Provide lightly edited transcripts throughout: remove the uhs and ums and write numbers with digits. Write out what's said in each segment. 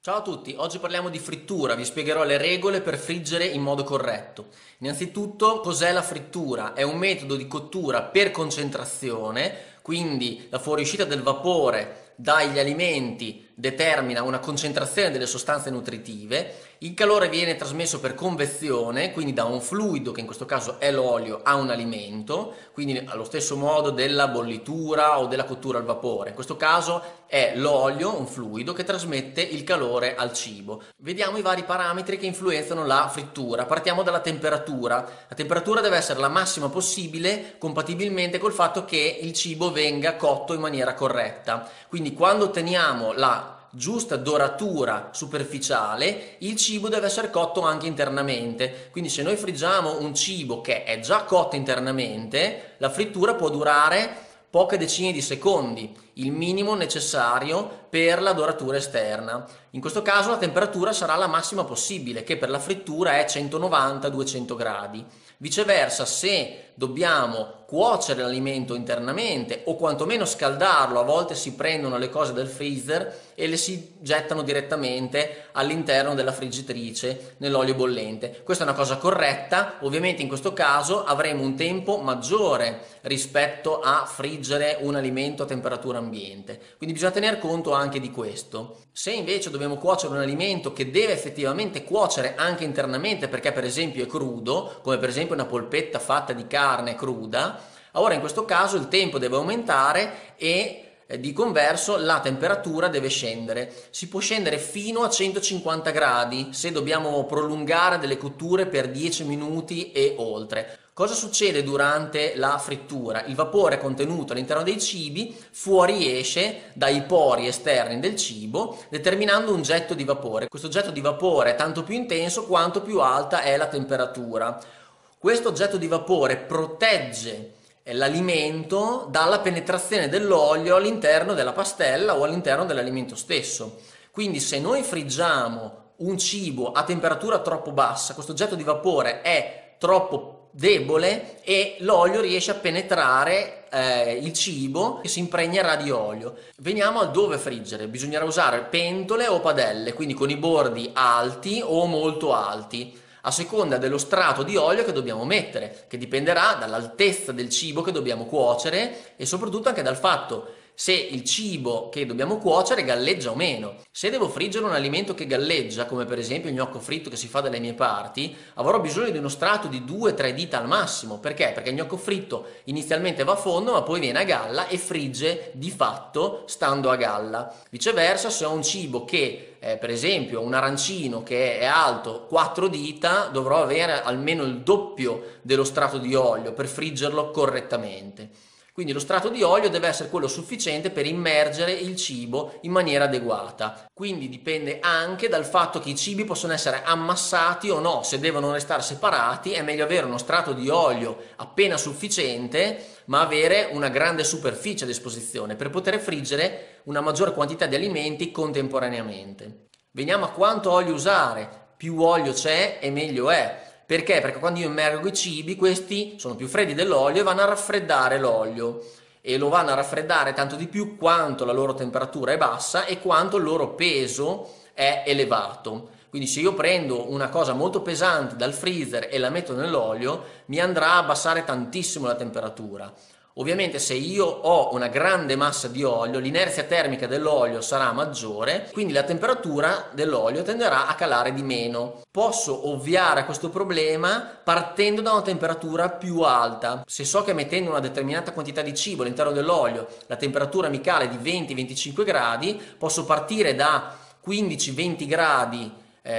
Ciao a tutti, oggi parliamo di frittura, vi spiegherò le regole per friggere in modo corretto. Innanzitutto, cos'è la frittura? È un metodo di cottura per concentrazione, quindi la fuoriuscita del vapore dagli alimenti determina una concentrazione delle sostanze nutritive, il calore viene trasmesso per convezione, quindi da un fluido, che in questo caso è l'olio, a un alimento, quindi allo stesso modo della bollitura o della cottura al vapore. In questo caso è l'olio, un fluido, che trasmette il calore al cibo. Vediamo i vari parametri che influenzano la frittura. Partiamo dalla temperatura. La temperatura deve essere la massima possibile, compatibilmente col fatto che il cibo venga cotto in maniera corretta. Quindi quando otteniamo la giusta doratura superficiale, il cibo deve essere cotto anche internamente. Quindi se noi friggiamo un cibo che è già cotto internamente, la frittura può durare poche decine di secondi, il minimo necessario per la doratura esterna. In questo caso la temperatura sarà la massima possibile, che per la frittura è 190-200 gradi. Viceversa, se dobbiamo cuocere l'alimento internamente o quantomeno scaldarlo, a volte si prendono le cose dal freezer e le si gettano direttamente all'interno della friggitrice nell'olio bollente. Questa è una cosa corretta, ovviamente in questo caso avremo un tempo maggiore rispetto a friggere un alimento a temperatura ambiente, quindi bisogna tener conto anche di questo. Se invece dobbiamo cuocere un alimento che deve effettivamente cuocere anche internamente, perché per esempio è crudo, come per esempio una polpetta fatta di carne cruda, allora in questo caso il tempo deve aumentare e di converso la temperatura deve scendere. Si può scendere fino a 150 gradi se dobbiamo prolungare delle cotture per 10 minuti e oltre. Cosa succede durante la frittura? Il vapore contenuto all'interno dei cibi fuoriesce dai pori esterni del cibo, determinando un getto di vapore. Questo getto di vapore è tanto più intenso quanto più alta è la temperatura. Questo getto di vapore protegge l'alimento dalla penetrazione dell'olio all'interno della pastella o all'interno dell'alimento stesso. Quindi se noi friggiamo un cibo a temperatura troppo bassa, questo getto di vapore è troppo debole e l'olio riesce a penetrare il cibo e si impregnerà di olio. Veniamo al dove friggere. Bisognerà usare pentole o padelle, quindi con i bordi alti o molto alti, a seconda dello strato di olio che dobbiamo mettere, che dipenderà dall'altezza del cibo che dobbiamo cuocere e soprattutto anche dal fatto se il cibo che dobbiamo cuocere galleggia o meno. Se devo friggere un alimento che galleggia, come per esempio il gnocco fritto che si fa dalle mie parti, avrò bisogno di uno strato di 2-3 dita al massimo. Perché? Perché il gnocco fritto inizialmente va a fondo ma poi viene a galla e frigge di fatto stando a galla. Viceversa, se ho un cibo che per esempio un arancino che è alto 4 dita, dovrò avere almeno il doppio dello strato di olio per friggerlo correttamente. Quindi lo strato di olio deve essere quello sufficiente per immergere il cibo in maniera adeguata. Quindi dipende anche dal fatto che i cibi possono essere ammassati o no. Se devono restare separati è meglio avere uno strato di olio appena sufficiente, ma avere una grande superficie a disposizione per poter friggere una maggiore quantità di alimenti contemporaneamente. Veniamo a quanto olio usare. Più olio c'è e meglio è. Perché? Perché quando io immergo i cibi, questi sono più freddi dell'olio e vanno a raffreddare l'olio e lo vanno a raffreddare tanto di più quanto la loro temperatura è bassa e quanto il loro peso è elevato. Quindi se io prendo una cosa molto pesante dal freezer e la metto nell'olio, mi andrà a abbassare tantissimo la temperatura. Ovviamente se io ho una grande massa di olio, l'inerzia termica dell'olio sarà maggiore, quindi la temperatura dell'olio tenderà a calare di meno. Posso ovviare a questo problema partendo da una temperatura più alta. Se so che mettendo una determinata quantità di cibo all'interno dell'olio la temperatura mi cala di 20-25 gradi, posso partire da 15-20 gradi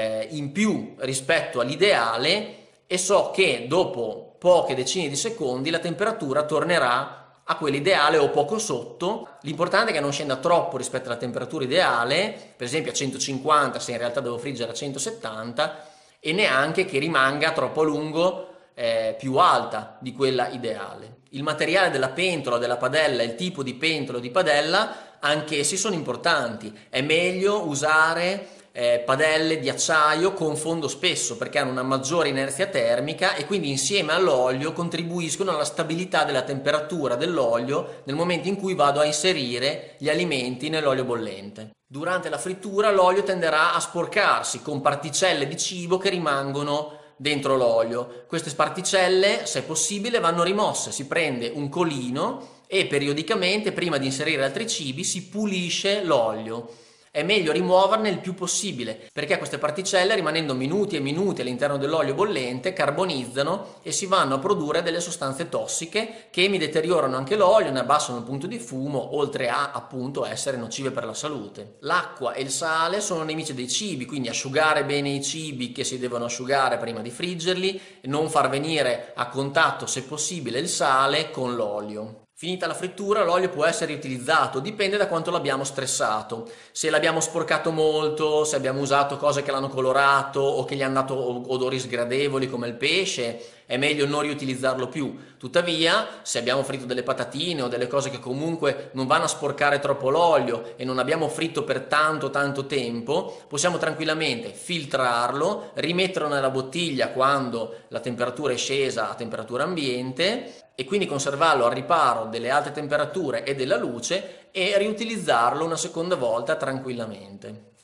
in più rispetto all'ideale e so che dopo poche decine di secondi la temperatura tornerà a quella ideale o poco sotto. L'importante è che non scenda troppo rispetto alla temperatura ideale, per esempio a 150 se in realtà devo friggere a 170, e neanche che rimanga troppo a lungo più alta di quella ideale. Il materiale della pentola o della padella, il tipo di pentola o di padella, anch'essi sono importanti. È meglio usare padelle di acciaio con fondo spesso perché hanno una maggiore inerzia termica e quindi insieme all'olio contribuiscono alla stabilità della temperatura dell'olio nel momento in cui vado a inserire gli alimenti nell'olio bollente. Durante la frittura l'olio tenderà a sporcarsi con particelle di cibo che rimangono dentro l'olio. Queste particelle, se possibile, vanno rimosse. Si prende un colino e periodicamente, prima di inserire altri cibi, si pulisce l'olio. È meglio rimuoverne il più possibile perché queste particelle, rimanendo minuti e minuti all'interno dell'olio bollente, carbonizzano e si vanno a produrre delle sostanze tossiche che mi deteriorano anche l'olio, ne abbassano il punto di fumo, oltre a appunto essere nocive per la salute. L'acqua e il sale sono nemici dei cibi, quindi asciugare bene i cibi che si devono asciugare prima di friggerli e non far venire a contatto, se possibile, il sale con l'olio. Finita la frittura, l'olio può essere riutilizzato, dipende da quanto l'abbiamo stressato. Se l'abbiamo sporcato molto, se abbiamo usato cose che l'hanno colorato o che gli hanno dato odori sgradevoli come il pesce, è meglio non riutilizzarlo più. Tuttavia, se abbiamo fritto delle patatine o delle cose che comunque non vanno a sporcare troppo l'olio e non abbiamo fritto per tanto tempo, possiamo tranquillamente filtrarlo, rimetterlo nella bottiglia quando la temperatura è scesa a temperatura ambiente e quindi conservarlo al riparo delle alte temperature e della luce e riutilizzarlo una seconda volta tranquillamente.